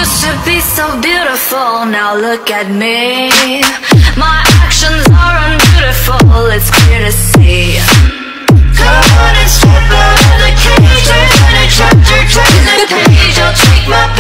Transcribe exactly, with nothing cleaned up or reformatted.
Used to be so beautiful, now look at me. My actions are unbeautiful, it's clear to see. Come on and step out of the cage, you're gonna turn the page, I'll take my